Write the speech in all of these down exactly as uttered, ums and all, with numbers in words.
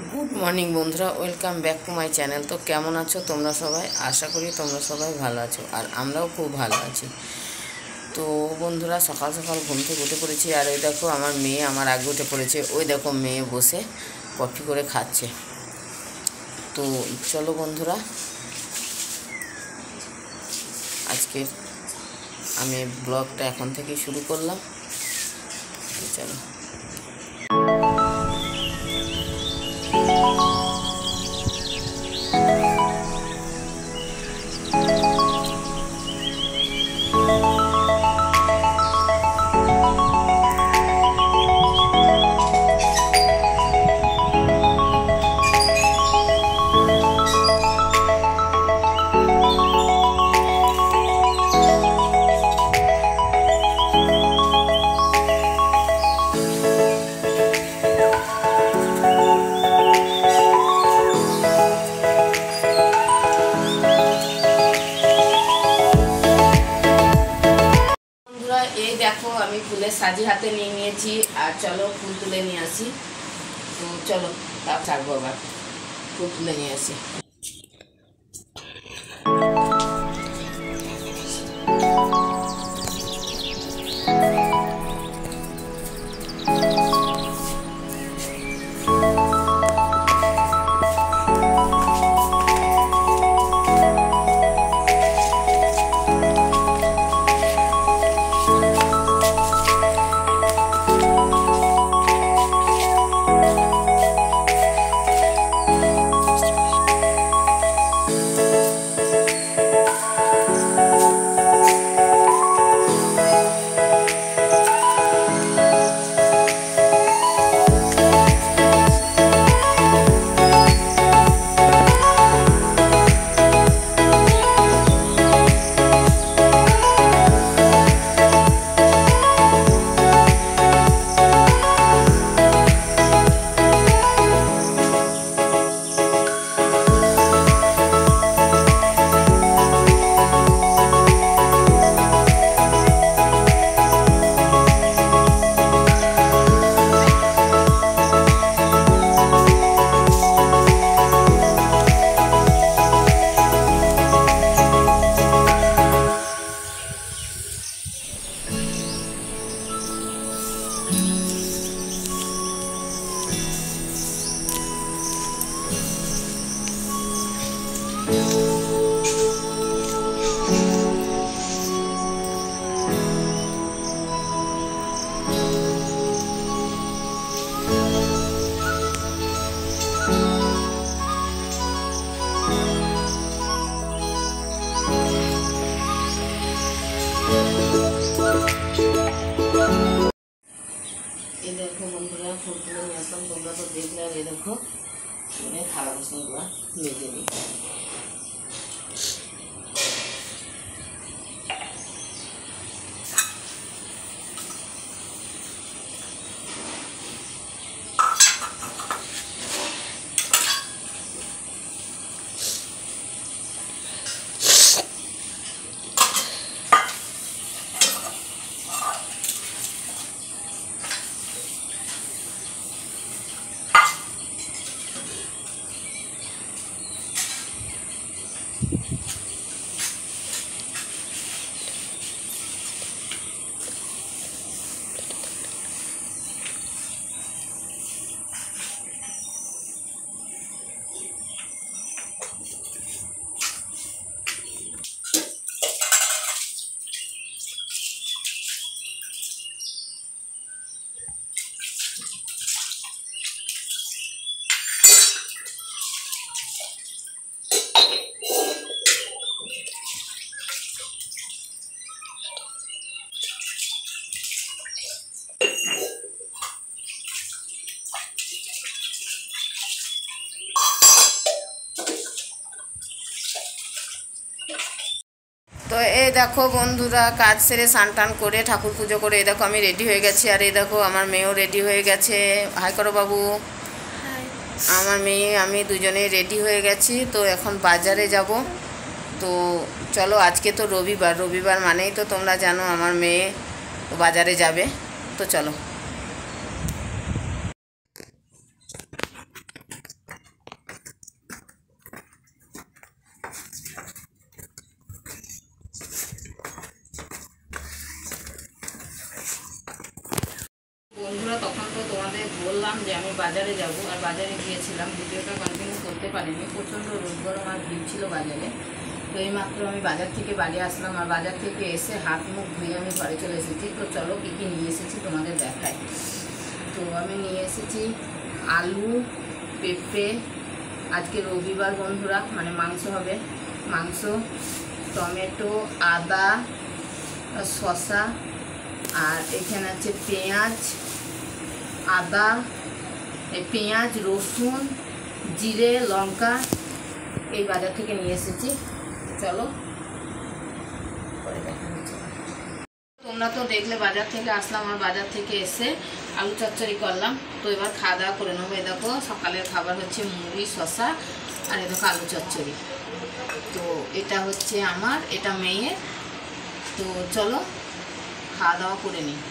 Good morning বন্ধুরা, welcome back to my channel. তো কেমন আছো তোমরা সবাই? আশা করি তোমরা সবাই ভালো আছো, আর আমরাও খুব ভালো আছি। তো বন্ধুরা, সকাল সকাল ঘুম থেকে উঠে পড়েছি, আর ওই দেখো আমার মেয়ে আমার আগে উঠে পড়েছে। ওই দেখো মেয়ে বসে কফি করে খাচ্ছে। তো চলো বন্ধুরা, আজকের আমি ব্লগটা এখন থেকেই শুরু করলাম। চলো। এই দেখো আমি ফুলের সাজি হাতে নিয়ে নিয়েছি, আর চলো ফুল তুলে নিয়ে আসি। তো চলো তা থাকবো, আবার ফুল তুলে নিয়ে আসি। এই দেখো বন্ধুরা, ফুল তুলে নিয়ে আসলাম, তোমরা তো দেখলে। আর এই দেখো থালা বাসনগুলো মেজে নিই। তো এই দেখো বন্ধুরা, কাজ সেরে স্নান টান করে ঠাকুর পুজো করে এই দেখো আমি রেডি হয়ে গেছি। আর এই দেখো আমার মেয়েও রেডি হয়ে গেছে। হাই করো বাবু। আমার মেয়ে আমি দুজনেই রেডি হয়ে গেছি। তো এখন বাজারে যাব। তো চলো, আজকে তো রবিবার, রবিবার মানেই তো তোমরা জানো আমার মেয়ে বাজারে যাবে। তো চলো। বাজারে যাব, আর বাজারে গিয়েছিলাম, ভিডিওটা কন্টিনিউ করতে পারিনি, প্রচণ্ড রোদ গরম আর ভিড় ছিল বাজারে। তো এই মাত্র আমি বাজার থেকে বাড়ি আসলাম, আর বাজার থেকে এসে হাত মুখ ধুয়ে আমি ঘরে চলে এসেছি। তো চলো কী কী নিয়ে এসেছি তোমাদের দেখাই। তো আমি নিয়ে এসেছি আলু, পেঁপে, আজকে রবিবার বন্ধুরা, মানে মাংস হবে, মাংস, টমেটো, আদা, শসা, আর এখানে আছে পেঁয়াজ, আদা, পেঁয়াজ, রসুন, জিরে, লঙ্কা, এই বাজার থেকে নিয়ে এসেছি। চলো পরে দেখা হচ্ছে। তোমরা তো দেখলে বাজার থেকে আসলাম, আর বাজার থেকে এসে আলু চচ্চড়ি করলাম। তো এবার খাওয়া দাওয়া করে নেবো। এ দেখো সকালের খাবার হচ্ছে মুড়ি, শসা, আর এ দেখো আলু চচ্চড়ি। তো এটা হচ্ছে আমার, এটা মেয়ের। তো চলো খাওয়া দাওয়া করে নিই।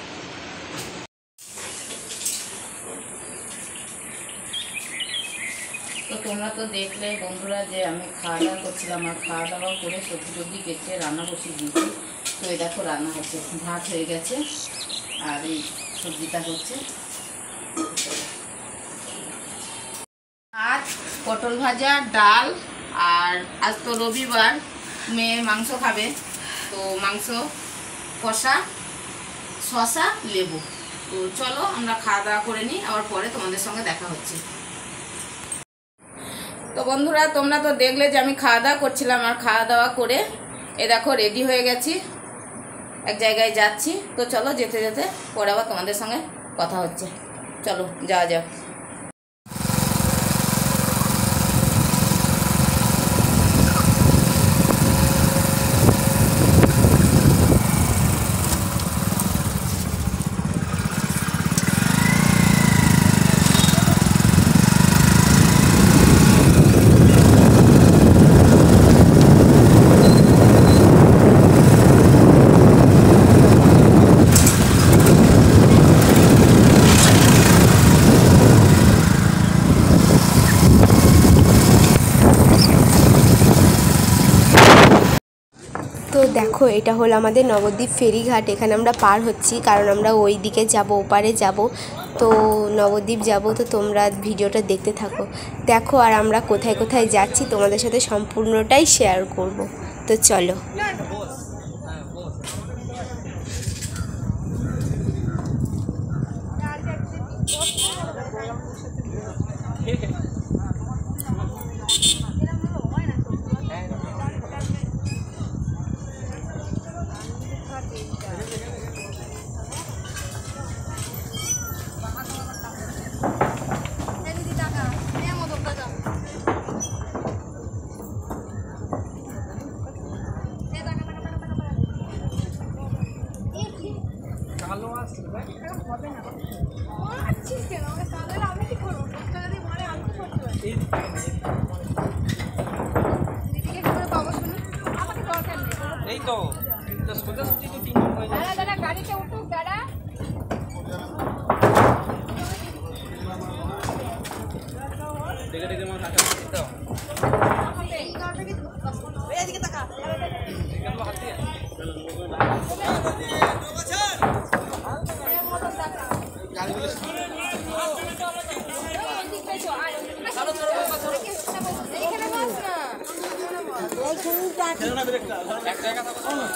তো তোমরা তো দেখলে বন্ধুরা যে আমি খাওয়া দাওয়া করছিলাম, আর খাওয়া দাওয়া করে সবজি টবজি কেটে রান্না বসিয়ে দিয়েছি। তো এই দেখো রান্না হচ্ছে, ভাত হয়ে গেছে আর এই সবজিটা হচ্ছে। ভাত, পটল ভাজা, ডাল, আর আজ তো রবিবার, মেয়ে মাংস খাবে, তো মাংস, কষা, শসা, লেবু। তো চলো আমরা খাওয়া দাওয়া করে নিই, আবার পরে তোমাদের সঙ্গে দেখা হচ্ছে। তো বন্ধুরা তোমরা তো দেখলে যে আমি খাওয়া দাওয়া করছিলাম, আর খাওয়া দাওয়া করে এ দেখো রেডি হয়ে গেছি, এক জায়গায় যাচ্ছি। তো চলো যেতে যেতে পরে আবার তোমাদের সঙ্গে কথা হচ্ছে। চলো যাওয়া যাক। তো দেখো এটা হলো আমাদের নবদ্বীপ ফেরিঘাট। এখানে আমরা পার হচ্ছি কারণ আমরা ওই দিকে যাব, ওপারে যাব। তো নবদ্বীপ যাব, তো তোমরা ভিডিওটা দেখতে থাকো, দেখো আর আমরা কোথায় কোথায় যাচ্ছি তোমাদের সাথে সম্পূর্ণটাই শেয়ার করব। তো চলো। এই তো সোজা সুজি তো তিন হয়ে যায়। দাদা দাদা গাড়িতে উঠুক দাদা। দেখে দেখে আমার হাতে দাও। এদিকে তাকা। কেন হাত দিয়ে? এক জায়গা থাকো না।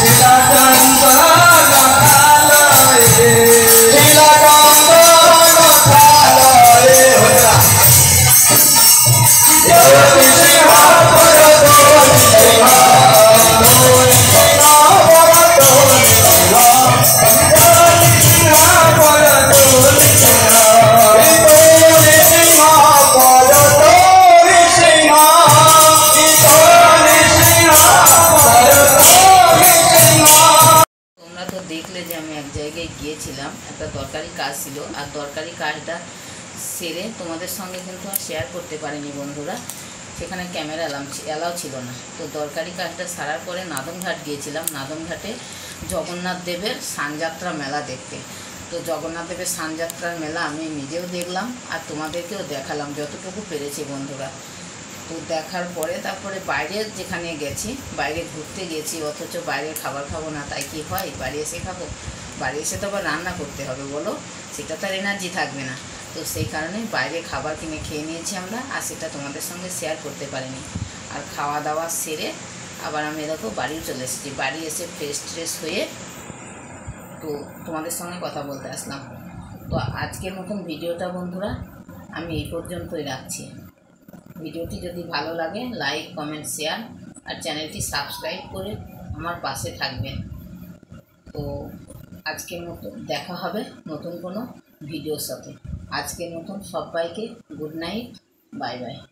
দেখলে যে আমি এক জায়গায় গিয়েছিলাম, একটা দরকারি কাজ ছিল, আর দরকারি কাজটা সেরে তোমাদের সঙ্গে কিন্তু আর শেয়ার করতে পারিনি বন্ধুরা, সেখানে ক্যামেরা অ্যালাউ অ্যালাউ ছিল না। তো দরকারি কাজটা সারার পরে নাদনঘাট গিয়েছিলাম, নাদনঘাটে জগন্নাথ দেবের সানযাত্রা মেলা দেখতে। তো জগন্নাথ দেবের সানযাত্রার মেলা আমি নিজেও দেখলাম আর তোমাদেরকেও দেখালাম যতটুকু পেরেছি বন্ধুরা। তো দেখার পরে তারপরে বাইরে যেখানে গেছি, বাইরে ঘুরতে গেছি, অথচ বাইরে খাবার খাবো না, তাই কি হয়? বাড়ি এসে খাবো? বাড়ি এসে তো আবার রান্না করতে হবে বলো, সেটা তো আর এনার্জি থাকবে না। তো সেই কারণে বাইরে খাবার কিনে খেয়ে নিয়েছি আমরা, আর সেটা তোমাদের সঙ্গে শেয়ার করতে পারিনি। আর খাওয়া দাওয়া সেরে আবার আমি এরকম বাড়িও চলে এসেছি। বাড়ি এসে ফ্রেশ ট্রেশ হয়ে তো তোমাদের সঙ্গে কথা বলতে আসলাম। তো আজকের মতন ভিডিওটা বন্ধুরা আমি এই পর্যন্তই রাখছি। ভিডিওটি যদি ভালো লাগে লাইক কমেন্ট শেয়ার আর চ্যানেলটি সাবস্ক্রাইব করে আমার পাশে থাকবেন। তো আজকের মতো দেখা হবে নতুন কোনো ভিডিওর সাথে। আজকের মতন সবাইকে গুড নাইট, বাই বাই।